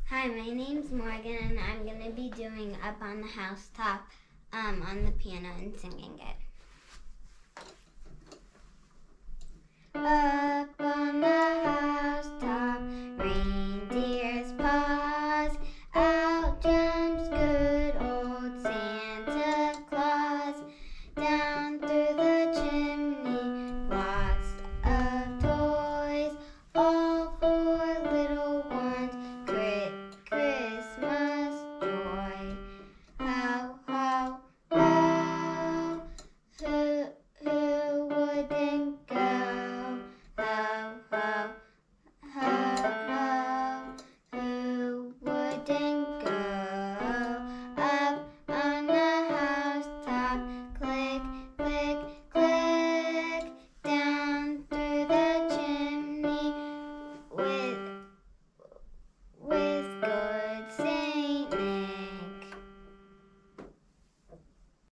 Hi, my name's Morgan, and I'm going to be doing Up on the Housetop on the piano and singing it. Up on the housetop,